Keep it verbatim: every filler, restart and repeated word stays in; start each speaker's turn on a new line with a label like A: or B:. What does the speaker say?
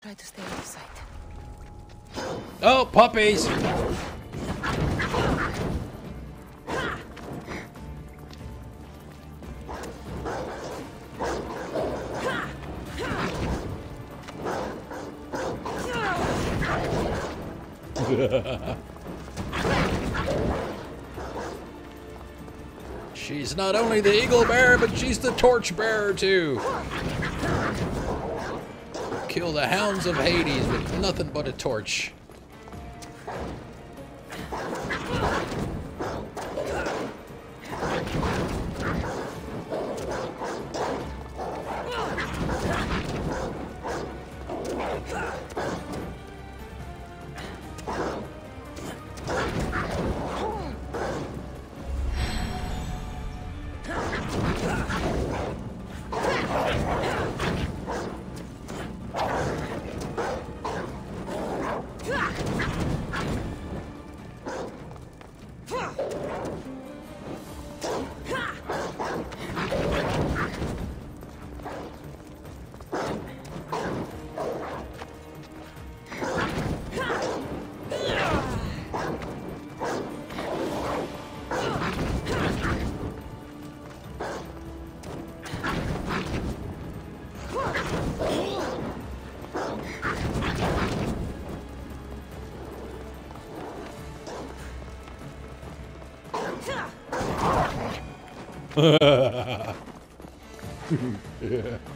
A: Try to stay out of sight.
B: Oh, puppies! She's not only the eagle bearer, but she's the torch bearer too. Kill the hounds of Hades with nothing but a torch. Yeah.